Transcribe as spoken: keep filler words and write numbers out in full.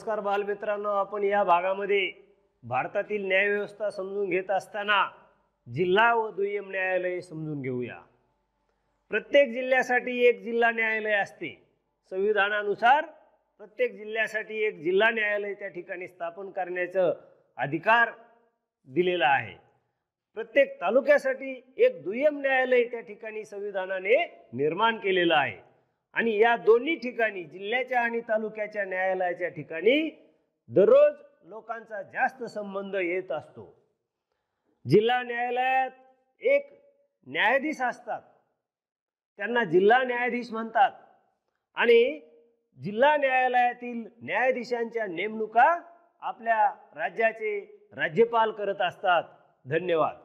नमस्कार बालमित्रांनो, आपण या भागामध्ये भारतातील न्यायव्यवस्था समजून घेत असताना जिल्हा व दुय्यम न्यायालय समजून घेऊया। प्रत्येक जिल्ह्यासाठी एक जिल्हा न्यायालय असते। संविधानानुसार प्रत्येक जिल्ह्यासाठी एक जिल्हा न्यायालय त्या ठिकाणी स्थापन करण्याचा अधिकार दिलेला आहे। प्रत्येक तालुक्यासाठी एक दुय्यम न्यायालय त्या ठिकाणी संविधानाने निर्माण केलेलं आहे। आणि या दोन्ही ठिकाणी जिल्ह्याच्या आणि तालुक्याच्या न्यायालयाच्या ठिकाणी दररोज लोकांचा जास्त संबंध येत असतो। जिल्हा न्यायालयात एक न्यायाधीश असतात, त्यांना जिल्हा न्यायाधीश म्हणतात। आणि जिल्हा न्यायालयातील न्यायाधीशांच्या नेमणुका आपल्या राज्याचे राज्यपाल करत असतात। धन्यवाद।